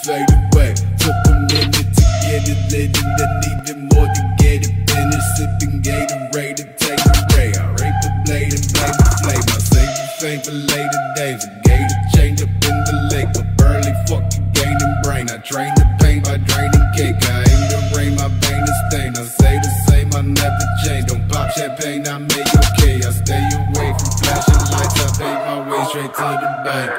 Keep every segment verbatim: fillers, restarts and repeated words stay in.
fade away. Took a minute to get it lit and then even more to get it finished. Sipping Gatorade and take a ray. I rape the blade and blame the flame. I save the fame for later days. A gator change up in the lake. A burly fucking gaining brain. I train the pain by draining cake. I aim to rain, my vein is stained. I say the same, I never change. Don't pop champagne, I make okay. I stay away from flashing lights. I pay my way straight to the bank.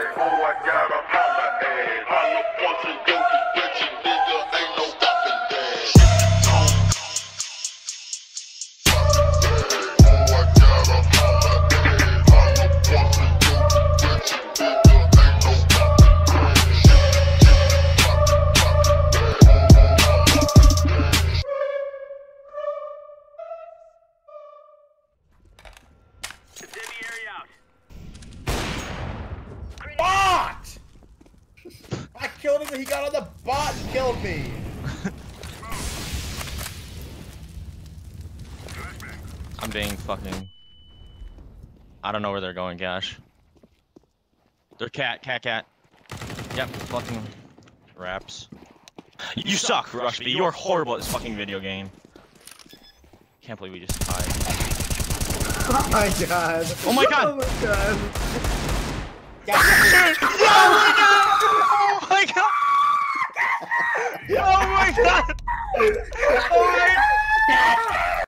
Bot! I killed him and he got on the bot and killed me. I'm being fucking... I don't know where they're going, Gash. They're cat, cat, cat. Yep, fucking... Raps. You, you suck, Rushby. You're horrible at this fucking video game. Can't believe we just tied. Oh my god. Oh my god! Oh my god. Oh my god! Oh my god! Oh my god! Oh my god!